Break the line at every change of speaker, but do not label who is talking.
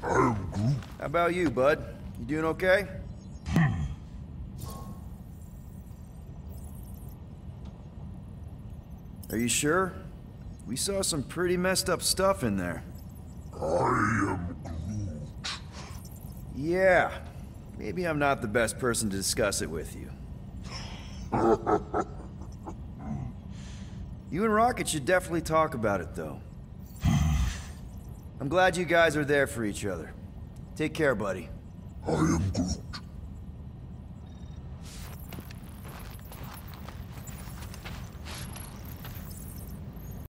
am Groot.
How about you, bud? You doing okay? Are you sure? We saw some pretty messed up stuff in there.
I am Groot.
Yeah. Maybe I'm not the best person to discuss it with you. You and Rocket should definitely talk about it, though. I'm glad you guys are there for each other. Take care, buddy.
I am Groot.